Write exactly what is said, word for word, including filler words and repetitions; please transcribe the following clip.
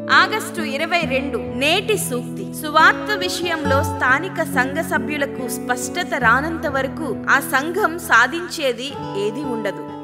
August ఇరవై రెండు నేటి సూక్తి. సువార్త విషయంలో స్థానిక సంఘ సభ్యులకు స్పష్టత రానంత వరకు ఆ సంఘం సాధించేది ఏదీ ఉండదు.